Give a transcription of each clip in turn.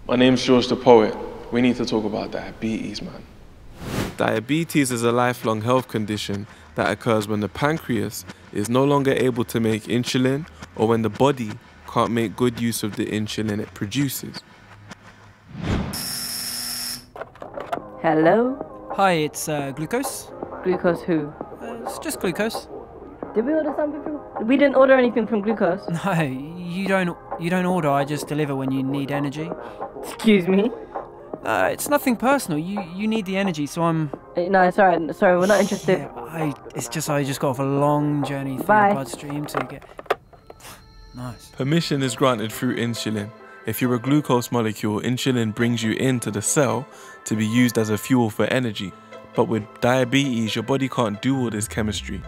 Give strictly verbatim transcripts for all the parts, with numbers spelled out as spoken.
My name's George the Poet. We need to talk about diabetes, man. Diabetes is a lifelong health condition that occurs when the pancreas is no longer able to make insulin or when the body can't make good use of the insulin it produces. Hello? Hi, it's uh, glucose. Glucose who? Uh, it's just glucose. Did we order something from... We didn't order anything from Glucose. No, you don't. You don't order. I just deliver when you need energy. Excuse me? Uh, it's nothing personal. You you need the energy, so I'm. Uh, No, it's alright. Sorry, we're not interested. Yeah, I. It's just I just got off a long journey through Bye. the bloodstream to get. Nice. Permission is granted through insulin. If you're a glucose molecule, insulin brings you into the cell to be used as a fuel for energy. But with diabetes, your body can't do all this chemistry.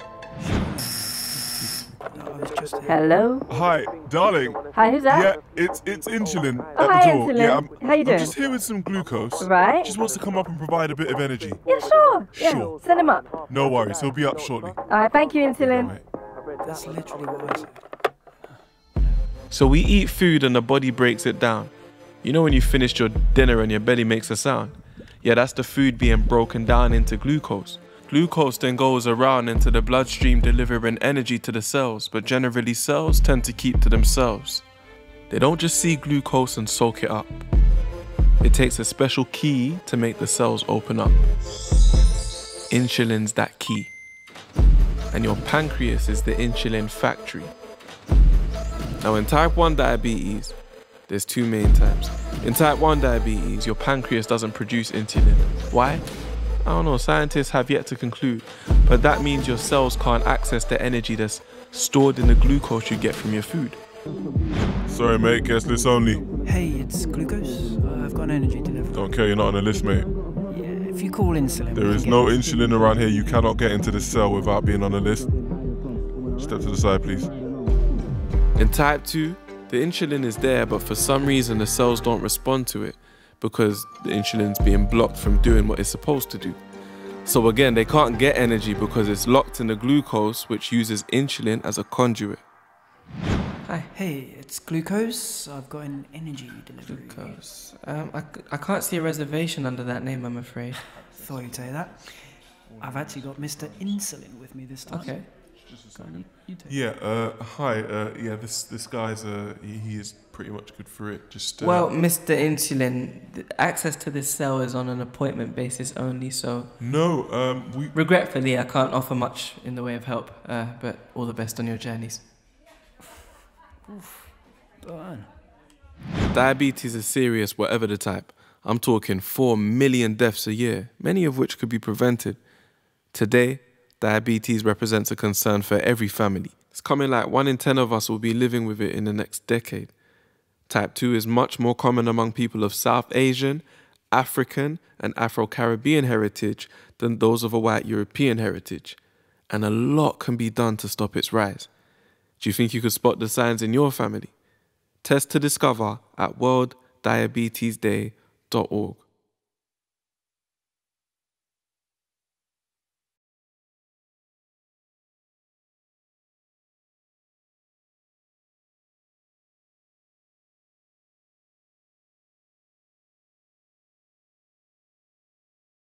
Hello? Hi, darling. Hi, who's that? Yeah, it's it's insulin Oh, at hi, the door. Insulin. Yeah, I'm, How you I'm doing? just here with some glucose. Right. Just wants to come up and provide a bit of energy. Yeah, sure. Yeah, Sure. send him up. No worries, he'll be up shortly. Alright, thank you, Insulin. Right. That's literally what I said. So we eat food and the body breaks it down. You know when you finished your dinner and your belly makes a sound? Yeah, that's the food being broken down into glucose. Glucose then goes around into the bloodstream delivering energy to the cells, but generally cells tend to keep to themselves. They don't just see glucose and soak it up. It takes a special key to make the cells open up. Insulin's that key. And your pancreas is the insulin factory. Now in type one diabetes, there's two main types. In type one diabetes, your pancreas doesn't produce insulin. Why? I don't know, scientists have yet to conclude, but that means your cells can't access the energy that's stored in the glucose you get from your food. Sorry, mate, guest list only. Hey, it's glucose. Uh, I've got an energy delivery. Don't care, you're not on the list, mate. Yeah, if you call insulin. There we is can no get- insulin around here. You cannot get into the cell without being on the list. Step to the side, please. In type two, the insulin is there, but for some reason the cells don't respond to it because the insulin's being blocked from doing what it's supposed to do. So again, they can't get energy because it's locked in the glucose, which uses insulin as a conduit. Hi. Hey, it's glucose. I've got an energy delivery. Glucose. Um, I, c- I can't see a reservation under that name, I'm afraid. Thought you'd say that. I've actually got Mister Insulin with me this time. Okay. Go on, you, you take it. Yeah, uh, hi, uh, yeah, this this guy's, uh, he, he is pretty much good for it. Just, uh, Well, Mister Insulin, th- access to this cell is on an appointment basis only, so No, um, we... regretfully I can't offer much in the way of help, uh, but all the best on your journeys. Burn. Diabetes is serious, whatever the type. I'm talking four million deaths a year, many of which could be prevented. Today, diabetes represents a concern for every family. It's coming like one in ten of us will be living with it in the next decade. Type two is much more common among people of South Asian, African, and Afro-Caribbean heritage than those of a white European heritage. And a lot can be done to stop its rise. Do you think you could spot the signs in your family? Test to discover at world diabetes day dot org.